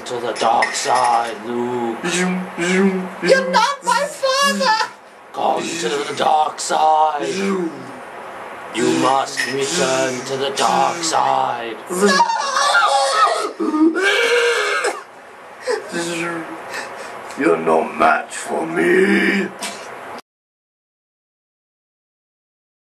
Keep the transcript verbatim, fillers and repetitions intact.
to the dark side, Luke. You're not my father! Come to the dark side. You must return to the dark side. You're no match for me.